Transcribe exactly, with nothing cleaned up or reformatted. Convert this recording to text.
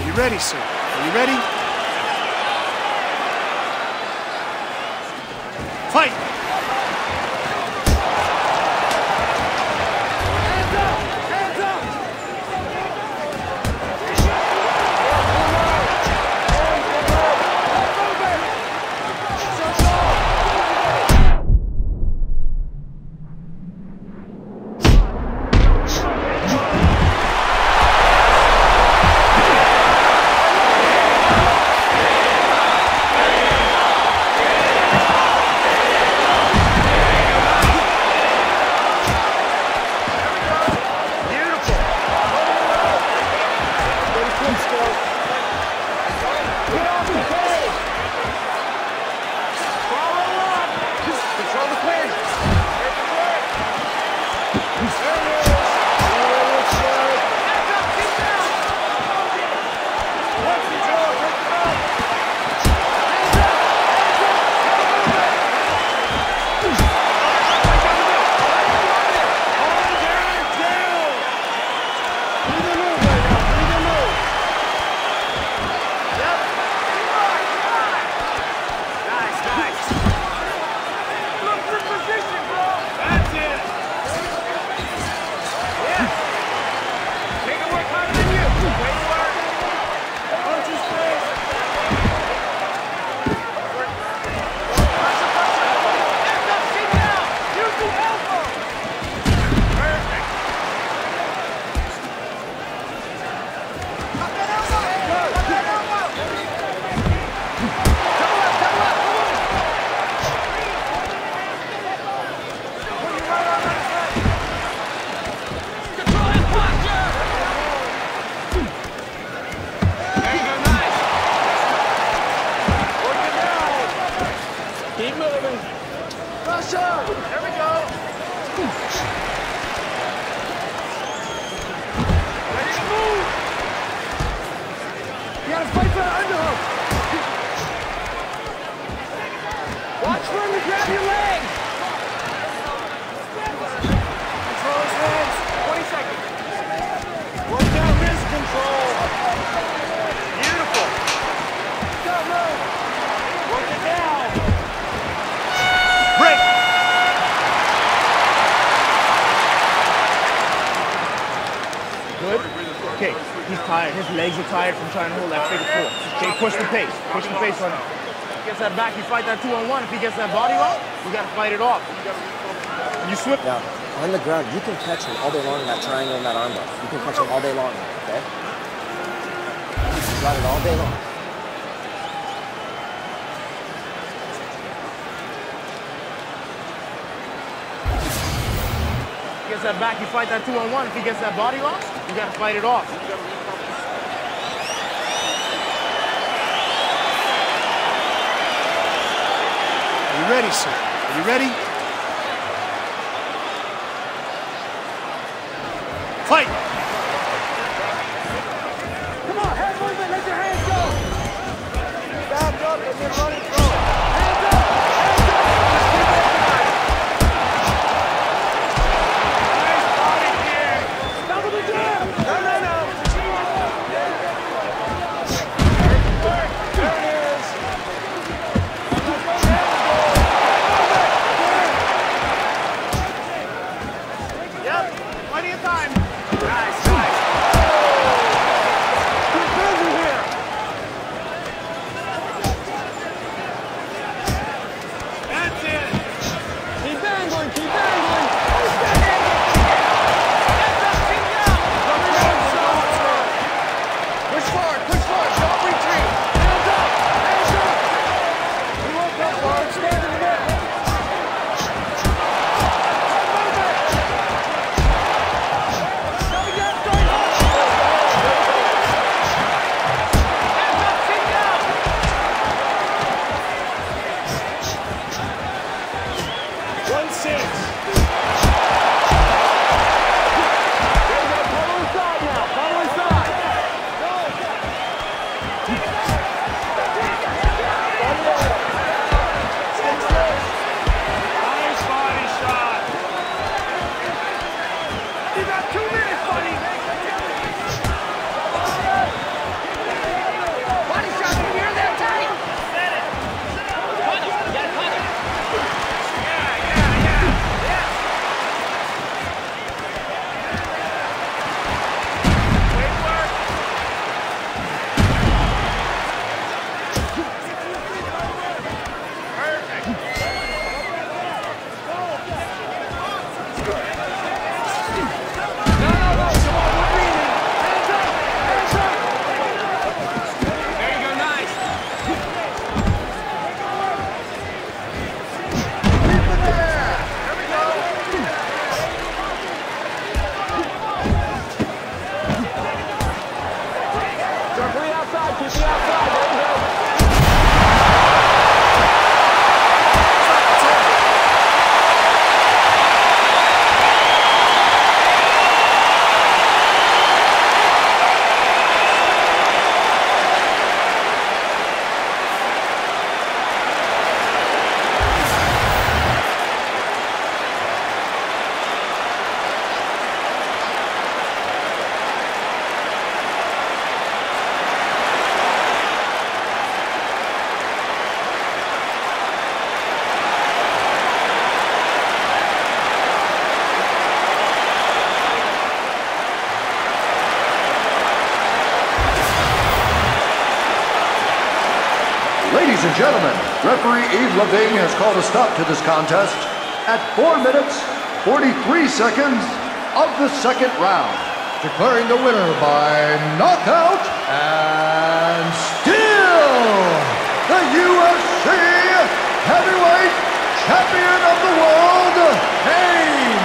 you ready, sir? Are you ready? Fight! Okay, he's tired. His legs are tired from trying to hold that figure four. Okay, push the pace. Push the pace on him. If he gets that back, you fight that two on one. If he gets that body lock, you gotta fight it off. You swip. Yeah, on the ground, you can catch him all day long in that triangle and that armbar. You can catch him all day long, okay? You got it all day long. If he gets that back, you fight that two on one. If he gets that body lock, you gotta fight it off. Are you ready, sir? Are you ready? Fight! Come on, head movement, let your hands go! Back up and then run and throw. Hands up! Hands up! Just keep it high. Nice body kick! Double the jab! No, no, no! There it is! Yep, plenty of time. Nice. Ladies and gentlemen, referee Yves Lavigne has called a stop to this contest at four minutes, forty-three seconds of the second round, declaring the winner by knockout and still the U F C Heavyweight Champion of the World, Hey!